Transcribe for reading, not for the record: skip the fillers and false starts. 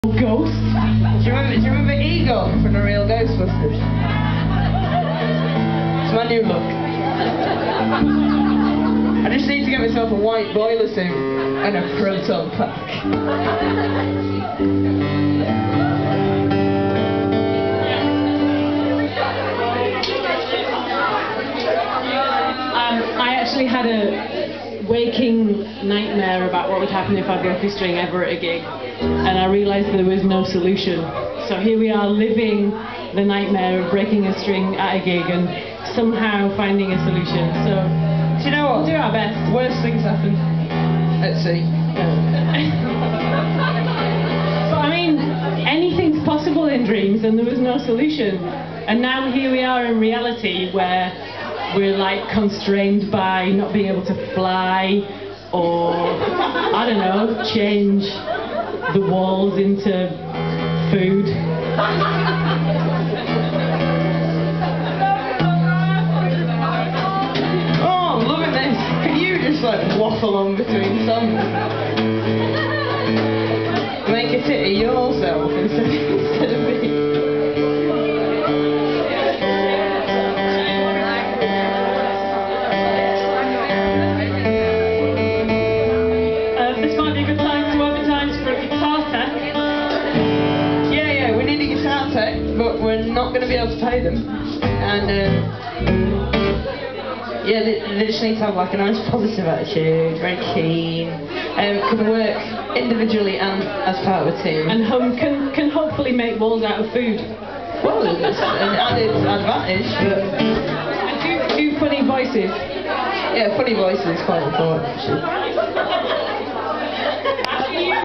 Ghost? Do you remember Egon from the real Ghostbusters? It's my new look. I just need to get myself a white boiler suit and a proton pack. I actually had a waking nightmare about what would happen if I broke a string ever at a gig, and I realised there was no solution. So here we are living the nightmare of breaking a string at a gig and somehow finding a solution. So Do you know what? we'll do our best. Worst things happen at sea. But I mean, anything's possible in dreams, and there was no solution. And now here we are in reality where we're like constrained by not being able to fly or, I don't know, change the walls into food. Oh, I'm loving this. Can you just like waffle on between songs? Make a tit of yourself instead of me. This might be a good time to advertise for a guitar tech. Yeah, we need a guitar tech, but we're not going to be able to pay them. And yeah, they just need to have like a nice positive attitude, very keen, can work individually and as part of a team. And can hopefully make walls out of food. Well, it's an added advantage, but And do funny voices. yeah, funny voices is quite important actually.